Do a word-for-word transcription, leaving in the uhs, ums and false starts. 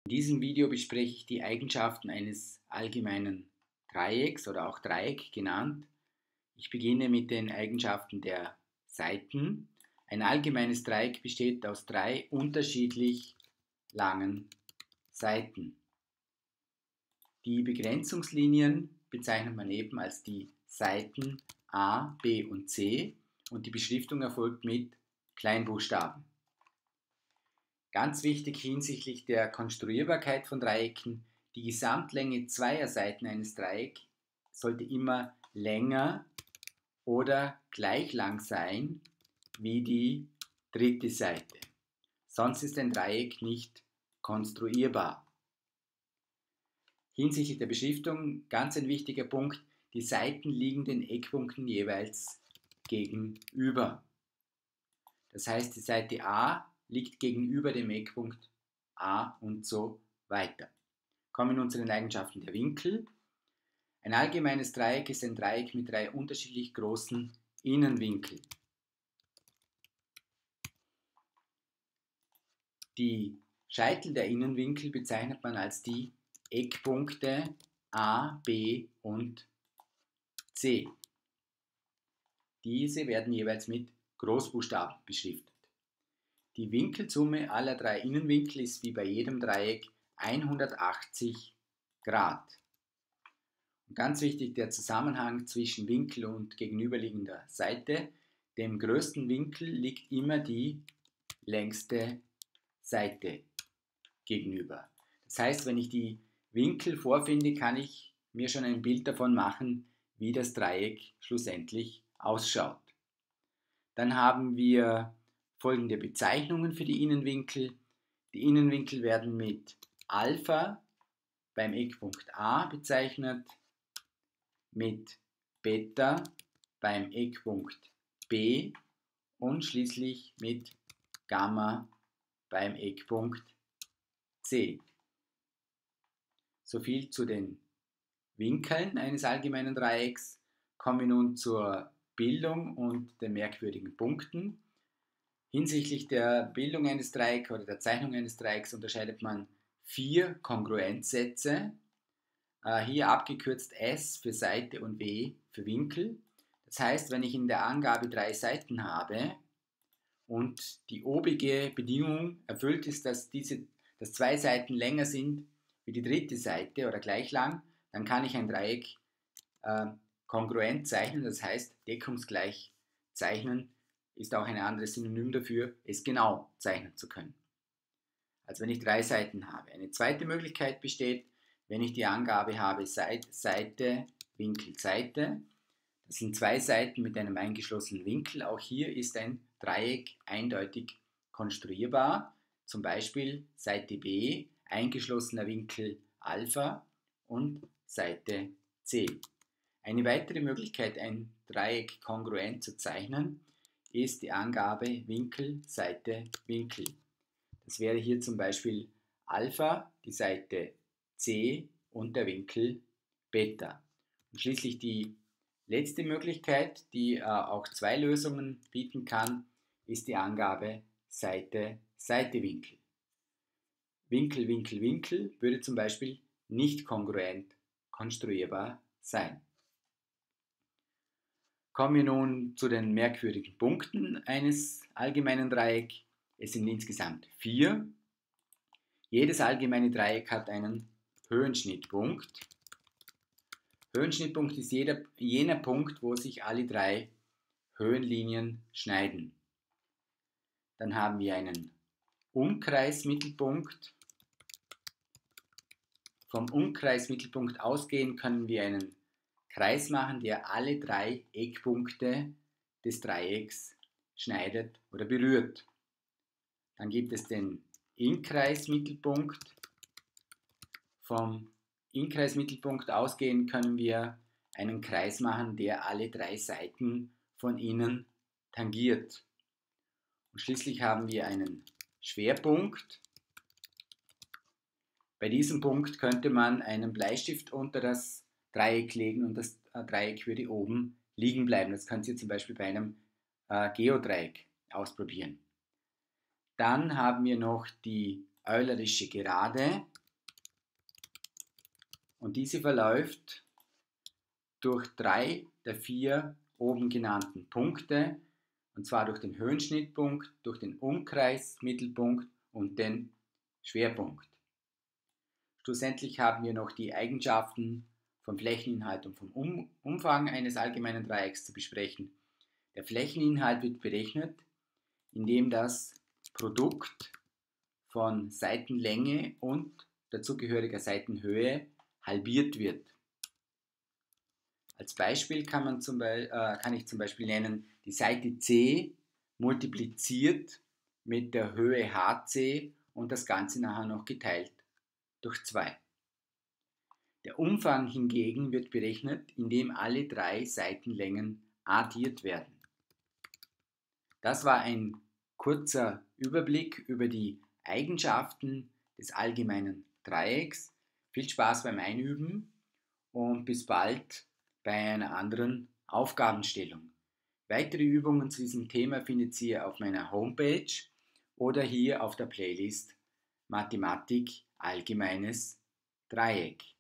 In diesem Video bespreche ich die Eigenschaften eines allgemeinen Dreiecks oder auch Dreieck genannt. Ich beginne mit den Eigenschaften der Seiten. Ein allgemeines Dreieck besteht aus drei unterschiedlich langen Seiten. Die Begrenzungslinien bezeichnet man eben als die Seiten A, B und C und die Beschriftung erfolgt mit Kleinbuchstaben. Ganz wichtig hinsichtlich der Konstruierbarkeit von Dreiecken: die Gesamtlänge zweier Seiten eines Dreiecks sollte immer länger oder gleich lang sein wie die dritte Seite. Sonst ist ein Dreieck nicht konstruierbar. Hinsichtlich der Beschriftung ganz ein wichtiger Punkt: die Seiten liegen den Eckpunkten jeweils gegenüber. Das heißt, die Seite A liegt gegenüber dem Eckpunkt A und so weiter. Kommen wir nun zu den Eigenschaften der Winkel. Ein allgemeines Dreieck ist ein Dreieck mit drei unterschiedlich großen Innenwinkeln. Die Scheitel der Innenwinkel bezeichnet man als die Eckpunkte A, B und C. Diese werden jeweils mit Großbuchstaben beschriftet. Die Winkelsumme aller drei Innenwinkel ist wie bei jedem Dreieck hundertachtzig Grad. Und ganz wichtig der Zusammenhang zwischen Winkel und gegenüberliegender Seite. Dem größten Winkel liegt immer die längste Seite gegenüber. Das heißt, wenn ich die Winkel vorfinde, kann ich mir schon ein Bild davon machen, wie das Dreieck schlussendlich ausschaut. Dann haben wir folgende Bezeichnungen für die Innenwinkel. Die Innenwinkel werden mit Alpha beim Eckpunkt A bezeichnet, mit Beta beim Eckpunkt B und schließlich mit Gamma beim Eckpunkt C. Soviel zu den Winkeln eines allgemeinen Dreiecks. Kommen wir nun zur Bildung und den merkwürdigen Punkten. Hinsichtlich der Bildung eines Dreiecks oder der Zeichnung eines Dreiecks unterscheidet man vier Kongruenzsätze. Äh, hier abgekürzt S für Seite und W für Winkel. Das heißt, wenn ich in der Angabe drei Seiten habe und die obige Bedingung erfüllt ist, dass, diese, dass zwei Seiten länger sind wie die dritte Seite oder gleich lang, dann kann ich ein Dreieck äh, kongruent zeichnen, das heißt deckungsgleich zeichnen, ist auch ein anderes Synonym dafür, es genau zeichnen zu können. Also wenn ich drei Seiten habe. Eine zweite Möglichkeit besteht, wenn ich die Angabe habe Seite, Seite, Winkel, Seite. Das sind zwei Seiten mit einem eingeschlossenen Winkel. Auch hier ist ein Dreieck eindeutig konstruierbar. Zum Beispiel Seite B, eingeschlossener Winkel Alpha und Seite C. Eine weitere Möglichkeit, ein Dreieck kongruent zu zeichnen, ist die Angabe Winkel, Seite, Winkel. Das wäre hier zum Beispiel Alpha, die Seite C und der Winkel Beta. Und schließlich die letzte Möglichkeit, die äh, auch zwei Lösungen bieten kann, ist die Angabe Seite, Seite, Winkel. Winkel, Winkel, Winkel würde zum Beispiel nicht kongruent konstruierbar sein. Kommen wir nun zu den merkwürdigen Punkten eines allgemeinen Dreiecks. Es sind insgesamt vier. Jedes allgemeine Dreieck hat einen Höhenschnittpunkt. Höhenschnittpunkt ist jeder, jener Punkt, wo sich alle drei Höhenlinien schneiden. Dann haben wir einen Umkreismittelpunkt. Vom Umkreismittelpunkt ausgehend können wir einen Kreis machen, der alle drei Eckpunkte des Dreiecks schneidet oder berührt. Dann gibt es den Inkreismittelpunkt. Vom Inkreismittelpunkt ausgehend können wir einen Kreis machen, der alle drei Seiten von innen tangiert. Und schließlich haben wir einen Schwerpunkt. Bei diesem Punkt könnte man einen Bleistift unter das Dreieck legen und das Dreieck würde oben liegen bleiben. Das könnt ihr zum Beispiel bei einem äh, Geodreieck ausprobieren. Dann haben wir noch die Eulerische Gerade. Und diese verläuft durch drei der vier oben genannten Punkte, und zwar durch den Höhenschnittpunkt, durch den Umkreismittelpunkt und den Schwerpunkt. Schlussendlich haben wir noch die Eigenschaften vom Flächeninhalt und vom um Umfang eines allgemeinen Dreiecks zu besprechen. Der Flächeninhalt wird berechnet, indem das Produkt von Seitenlänge und dazugehöriger Seitenhöhe halbiert wird. Als Beispiel kann, man zum Be äh, kann ich zum Beispiel nennen, die Seite C multipliziert mit der Höhe H C und das Ganze nachher noch geteilt durch zwei. Der Umfang hingegen wird berechnet, indem alle drei Seitenlängen addiert werden. Das war ein kurzer Überblick über die Eigenschaften des allgemeinen Dreiecks. Viel Spaß beim Einüben und bis bald bei einer anderen Aufgabenstellung. Weitere Übungen zu diesem Thema findet ihr auf meiner Homepage oder hier auf der Playlist Mathematik Allgemeines Dreieck.